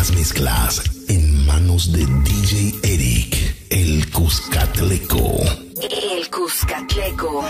las mezclas en manos de DJ Eric, el Cuscatleco. El Cuscatleco.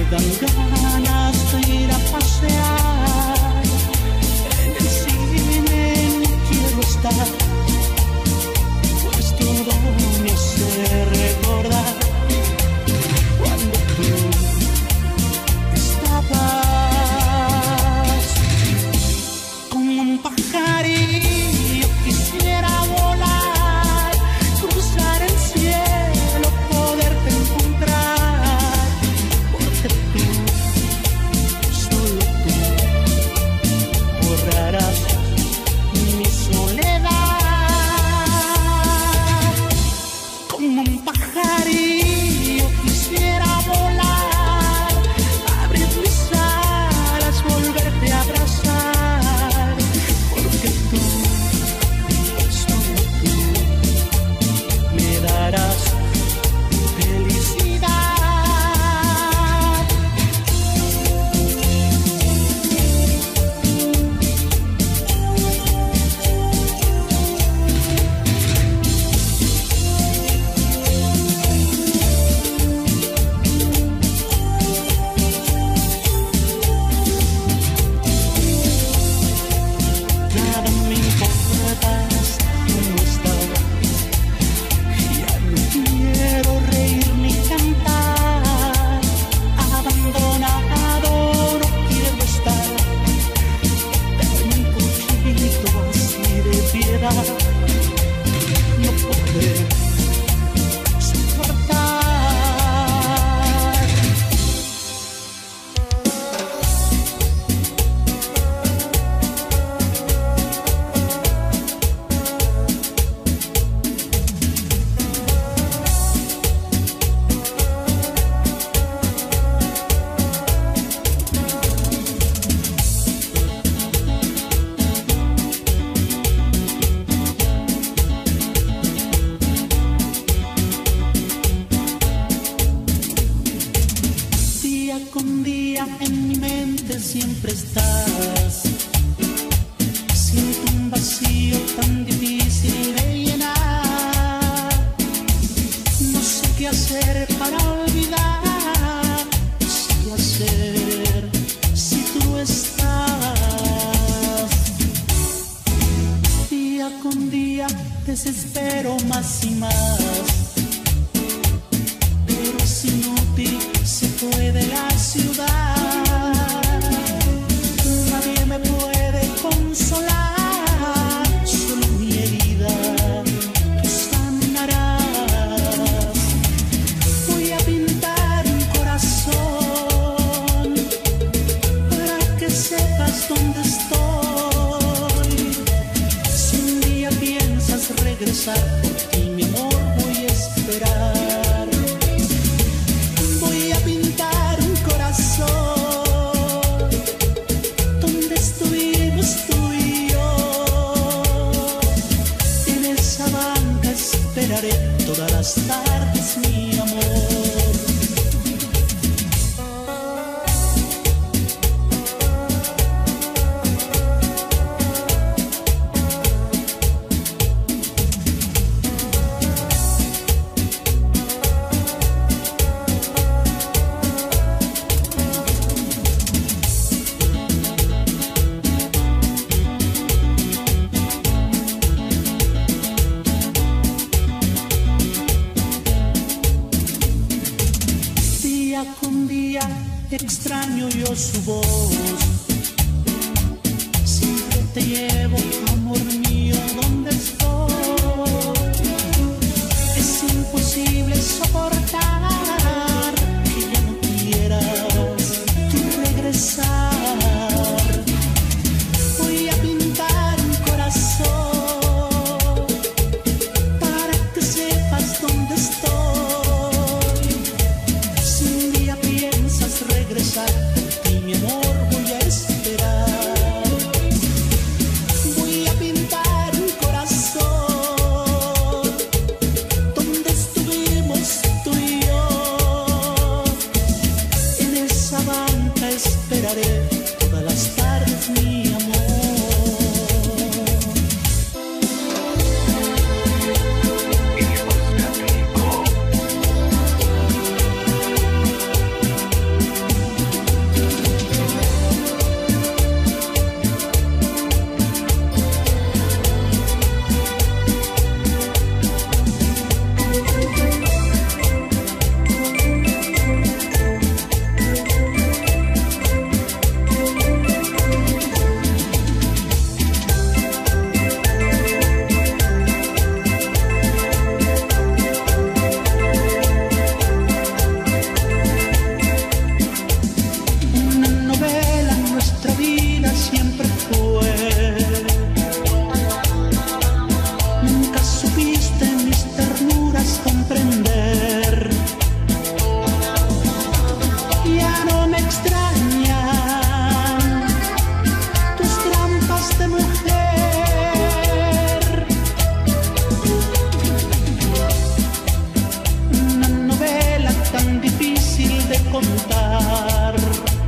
dan ganas de ir a pasear. En el cine no quiero estar, pues todo me hace recordar cuando tú estabas como un pajarillo. Quisiera volar, cruzar el cielo, poderte encontrar, porque tú, solo tú, borrarás mi soledad. Como un pajarillo quisiera volar, abrir mis alas, volverte a abrazar, porque tú, solo tú, me darás felicidad. Nada me importa cómo estás, ya no quiero reír ni cantar. Abandonado no quiero estar, dame un poquito así de piedad, no podré soportar. Día con día en mi mente siempre estás. Siento un vacío tan difícil de llenar. No sé qué hacer para olvidar. No sé qué hacer si tú estás. Día con día desespero más y más, pero es inútil, se fue de la ciudad. Nadie me puede consolar, solo mi herida tú sanarás. Voy a pintar un corazón para que sepas dónde estoy. Si un día piensas regresar, por ti mi amor voy a esperar. Voy a pintar un corazón donde estuvimos tú y yo. En esa banca esperaré todas las tardes, mi amor. Día con día extraño yo su voz. Siempre te llevo, amor mío, donde estoy. Es imposible soportar que ya no quieras tú regresar. Voy a pintar un corazón para que sepas dónde estoy. Si un día piensas regresar, por ti mi amor voy a esperar. Voy a pintar un corazón donde estuvimos tú y yo. cantar.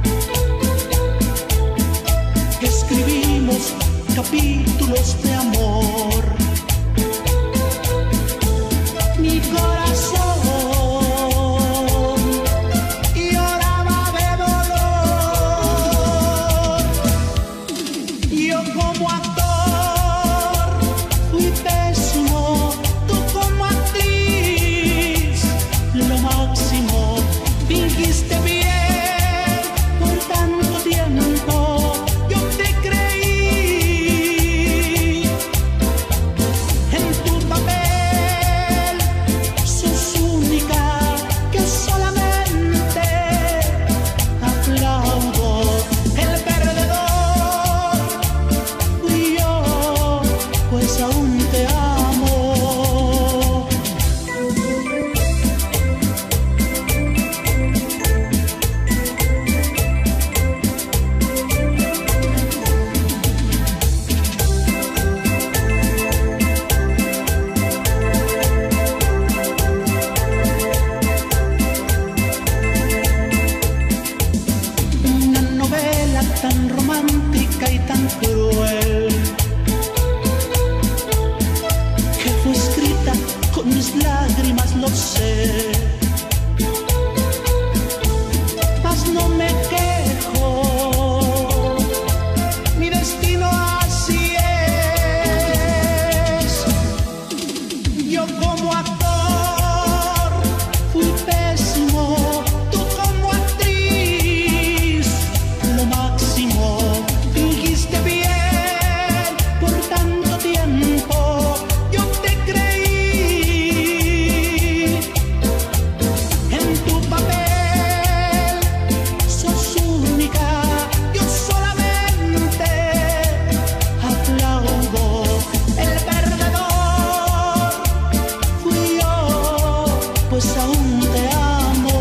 Escribimos capítulos de amor. Mi corazón lloraba de dolor. Yo como actor fui pésimo, tú como actriz lo máximo. Fingiste bien por tanto tiempo, yo te creí. En tu papel sos única, que solamente aplaudo. El perdedor fui yo, pues aún te amo. Una novela tan romántica y tan cruel, que fue escrita con mis lágrimas, lo sé. Mas no me quejo, mi destino así es. Yo como actor fui pésimo, tú como actriz lo máximo. Fingiste bien por tanto tiempo, yo te creí. En tu papel sos única, yo solamente aplaudo. El perdedor fui yo, pues aún te amo.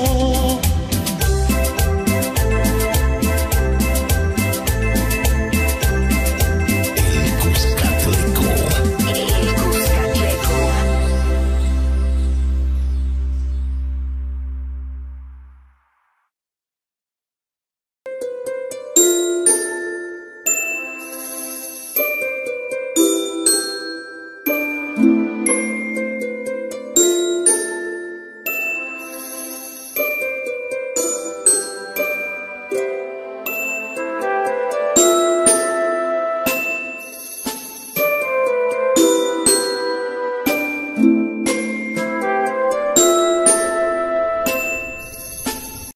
El Cuscatleco. El Cuscatleco.